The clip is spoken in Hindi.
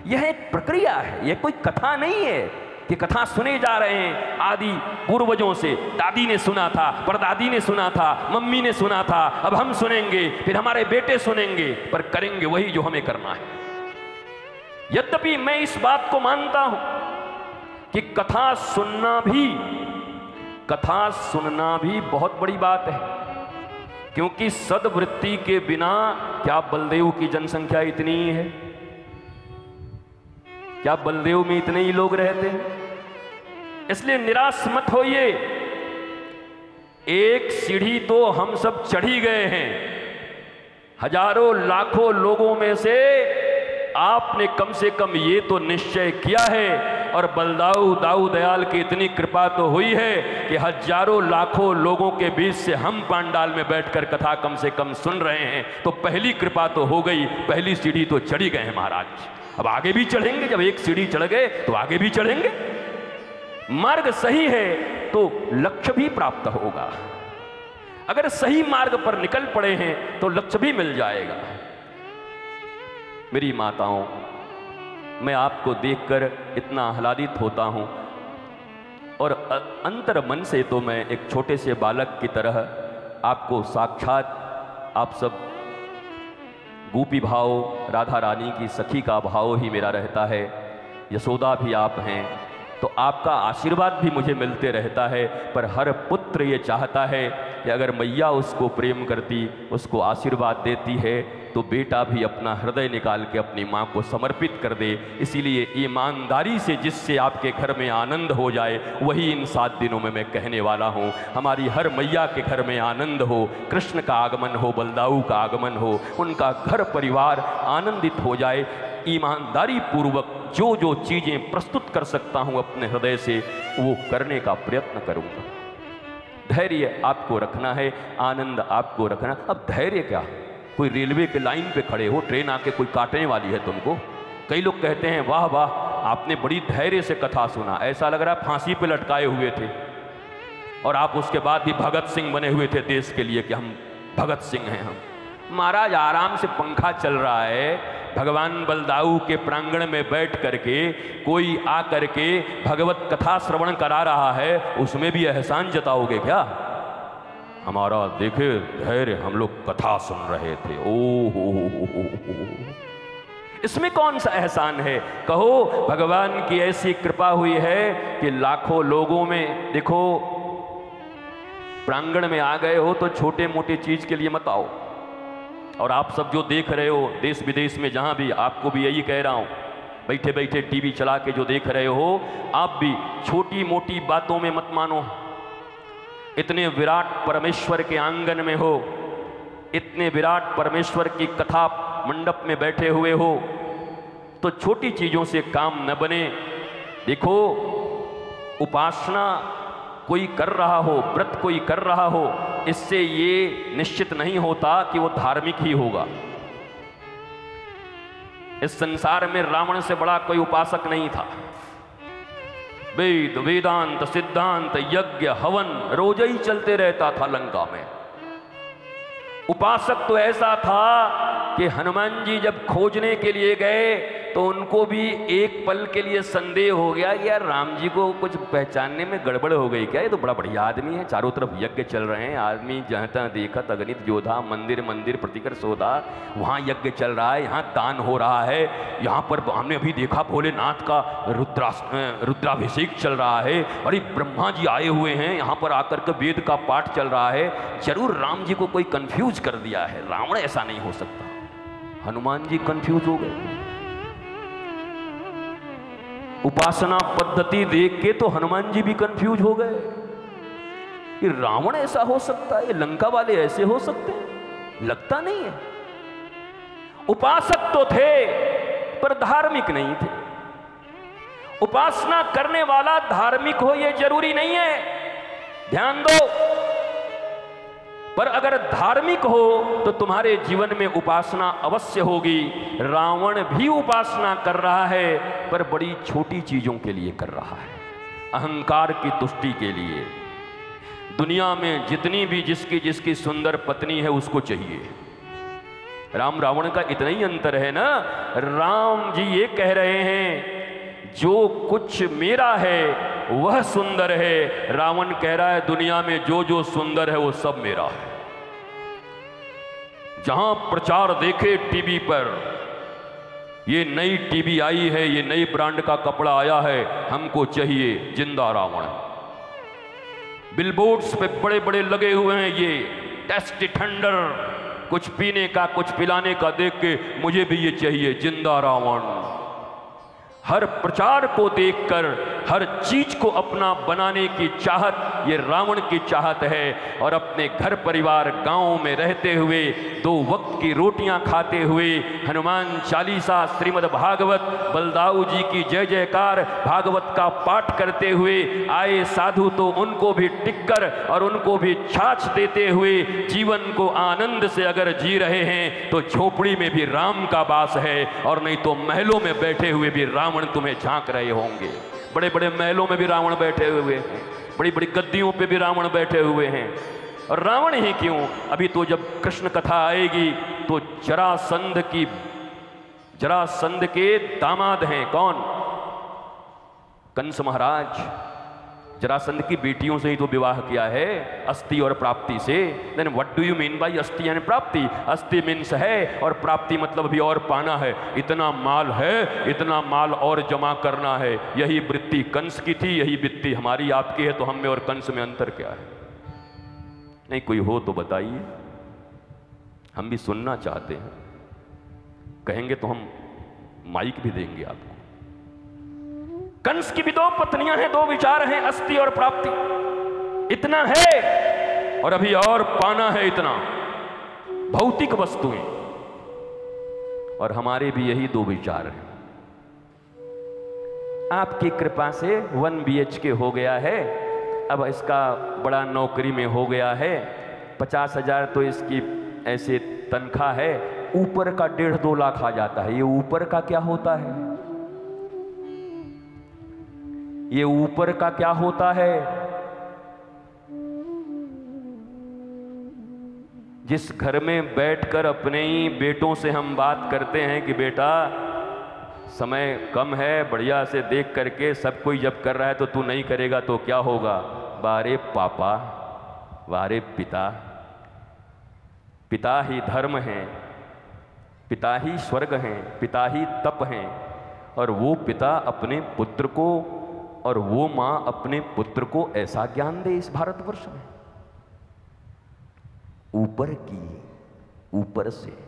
यह एक प्रक्रिया है, यह कोई कथा नहीं है कि कथा सुने जा रहे हैं आदि पूर्वजों से। दादी ने सुना था, परदादी ने सुना था, मम्मी ने सुना था, अब हम सुनेंगे, फिर हमारे बेटे सुनेंगे, पर करेंगे वही जो हमें करना है। यद्यपि मैं इस बात को मानता हूं कि कथा सुनना भी बहुत बड़ी बात है, क्योंकि सद्वृत्ति के बिना क्या बलदेव की जनसंख्या इतनी ही है? क्या बलदेव में इतने ही लोग रहते हैं? इसलिए निराश मत होइए। एक सीढ़ी तो हम सब चढ़ी गए हैं, हजारों लाखों लोगों में से आपने कम से कम ये तो निश्चय किया है, और बलदाऊ दाऊ दयाल की इतनी कृपा तो हुई है कि हजारों लाखों लोगों के बीच से हम पांडाल में बैठकर कथा कम से कम सुन रहे हैं। तो पहली कृपा तो हो गई, पहली सीढ़ी तो चढ़ी गए हैं महाराज। अब आगे भी चढ़ेंगे, जब एक सीढ़ी चढ़ गए तो आगे भी चढ़ेंगे। मार्ग सही है तो लक्ष्य भी प्राप्त होगा। अगर सही मार्ग पर निकल पड़े हैं तो लक्ष्य भी मिल जाएगा। मेरी माताओं, मैं आपको देखकर इतना आह्लादित होता हूं, और अंतर मन से तो मैं एक छोटे से बालक की तरह आपको साक्षात आप सब गोपी भाव, राधा रानी की सखी का भाव ही मेरा रहता है। यशोदा भी आप हैं, तो आपका आशीर्वाद भी मुझे मिलते रहता है। पर हर पुत्र ये चाहता है कि अगर मैया उसको प्रेम करती, उसको आशीर्वाद देती है, तो बेटा भी अपना हृदय निकाल के अपनी माँ को समर्पित कर दे। इसीलिए ईमानदारी से जिससे आपके घर में आनंद हो जाए, वही इन 7 दिनों में मैं कहने वाला हूँ। हमारी हर मैया के घर में आनंद हो, कृष्ण का आगमन हो, बलदाऊ का आगमन हो, उनका घर परिवार आनंदित हो जाए। ईमानदारी पूर्वक जो जो चीज़ें प्रस्तुत कर सकता हूँ अपने हृदय से, वो करने का प्रयत्न करूँगा। धैर्य आपको रखना है, आनंद आपको रखना। अब धैर्य क्या, कोई रेलवे के लाइन पे खड़े हो, ट्रेन आके कोई काटने वाली है तुमको। कई लोग कहते हैं वाह वाह आपने बड़ी धैर्य से कथा सुना, ऐसा लग रहा है फांसी पे लटकाए हुए थे, और आप उसके बाद भी भगत सिंह बने हुए थे देश के लिए कि हम भगत सिंह हैं। हम महाराज आराम से पंखा चल रहा है, भगवान बलदाऊ के प्रांगण में बैठ करके कोई आ करके भगवत कथा श्रवण करा रहा है, उसमें भी एहसान जताओगे क्या? हमारा देखे धैर्य, हम लोग कथा सुन रहे थे, ओ हो। इसमें कौन सा एहसान है? कहो भगवान की ऐसी कृपा हुई है कि लाखों लोगों में, देखो प्रांगण में आ गए हो तो छोटे मोटे चीज के लिए मत आओ। और आप सब जो देख रहे हो देश विदेश में, जहां भी, आपको भी यही कह रहा हूं, बैठे बैठे टीवी चला के जो देख रहे हो, आप भी छोटी मोटी बातों में मत मानो। इतने विराट परमेश्वर के आंगन में हो, इतने विराट परमेश्वर की कथा मंडप में बैठे हुए हो, तो छोटी चीजों से काम न बने। देखो उपासना कोई कर रहा हो, व्रत कोई कर रहा हो, इससे ये निश्चित नहीं होता कि वो धार्मिक ही होगा। इस संसार में रावण से बड़ा कोई उपासक नहीं था। वेद वेदांत सिद्धांत यज्ञ हवन रोज ही चलते रहता था लंका में। उपासक तो ऐसा था कि हनुमान जी जब खोजने के लिए गए तो उनको भी एक पल के लिए संदेह हो गया, यार राम जी को कुछ पहचानने में गड़बड़ हो गई क्या? ये तो बड़ा बढ़िया आदमी है, चारों तरफ यज्ञ चल रहे हैं, आदमी जहाँ तहाँ देखत अगणित योद्धा, मंदिर मंदिर प्रतिकर सौदा, वहाँ यज्ञ चल रहा है, यहाँ दान हो रहा है, यहाँ पर हमने अभी देखा भोलेनाथ का रुद्राभिषेक चल रहा है, अरे ब्रह्मा जी आए हुए हैं, यहाँ पर आकर के वेद का पाठ चल रहा है, जरूर राम जी को कोई कंफ्यूज कर दिया है। रावण ऐसा नहीं हो सकता। हनुमान जी कंफ्यूज हो गए। उपासना पद्धति देख के तो हनुमान जी भी कंफ्यूज हो गए कि रावण ऐसा हो सकता है, ये लंका वाले ऐसे हो सकते हैं, लगता नहीं है। उपासक तो थे पर धार्मिक नहीं थे। उपासना करने वाला धार्मिक हो ये जरूरी नहीं है, ध्यान दो। पर अगर धार्मिक हो तो तुम्हारे जीवन में उपासना अवश्य होगी। रावण भी उपासना कर रहा है, पर बड़ी छोटी चीजों के लिए कर रहा है, अहंकार की तुष्टि के लिए। दुनिया में जितनी भी जिसकी जिसकी सुंदर पत्नी है उसको चाहिए, राम रावण का इतना ही अंतर है ना। राम जी ये कह रहे हैं जो कुछ मेरा है वह सुंदर है, रावण कह रहा है दुनिया में जो जो सुंदर है वो सब मेरा है। जहां प्रचार देखे टीवी पर, ये नई टीवी आई है, ये नई ब्रांड का कपड़ा आया है, हमको चाहिए जिंदा रावण। बिलबोर्ड्स पे बड़े बड़े लगे हुए हैं ये टेस्टी थंडर, कुछ पीने का कुछ पिलाने का देख के मुझे भी ये चाहिए जिंदा रावण। हर प्रचार को देखकर हर चीज को अपना बनाने की चाहत ये रावण की चाहत है। और अपने घर परिवार गांव में रहते हुए 2 वक्त की रोटियां खाते हुए हनुमान चालीसा, श्रीमद् भागवत, बलदाऊ जी की जय जयकार, भागवत का पाठ करते हुए आए साधु तो उनको भी टिक्कर और उनको भी छाछ देते हुए जीवन को आनंद से अगर जी रहे हैं तो झोपड़ी में भी राम का वास है, और नहीं तो महलों में बैठे हुए भी रावण तुम्हें झांक रहे होंगे। बड़े बड़े महलों में भी रावण बैठे हुए हैं, बड़ी बड़ी गद्दियों पे भी रावण बैठे हुए हैं। और रावण ही क्यों, अभी तो जब कृष्ण कथा आएगी तो जरासंध के दामाद हैं कौन? कंस महाराज। जरासंध की बेटियों से ही तो विवाह किया है, अस्ति और प्राप्ति से। Then what do you mean by अस्ति एंड प्राप्ति? अस्ति मीन्स है और प्राप्ति मतलब भी और पाना है। इतना माल है, इतना माल और जमा करना है। यही वृत्ति कंस की थी, यही वृत्ति हमारी आपकी है। तो हम में और कंस में अंतर क्या है? नहीं कोई हो तो बताइए, हम भी सुनना चाहते हैं। कहेंगे तो हम माइक भी देंगे आपको। कंस की भी 2 पत्नियां हैं, 2 विचार हैं, अस्ति और प्राप्ति। इतना है और अभी और पाना है, इतना भौतिक वस्तुएं। और हमारे भी यही 2 विचार हैं। आपकी कृपा से 1 BHK हो गया है, अब इसका बड़ा नौकरी में हो गया है, 50,000 तो इसकी ऐसे तनख्वाह है, ऊपर का 1.5-2 लाख आ जाता है। ये ऊपर का क्या होता है? ये ऊपर का क्या होता है? जिस घर में बैठकर अपने ही बेटों से हम बात करते हैं कि बेटा समय कम है, बढ़िया से देख करके, सब कोई जब कर रहा है तो तू नहीं करेगा तो क्या होगा? बारे पापा, बारे पिता, पिता ही धर्म है, पिता ही स्वर्ग हैं, पिता ही तप हैं। और वो पिता अपने पुत्र को और वो मां अपने पुत्र को ऐसा ज्ञान दे इस भारतवर्ष में, ऊपर से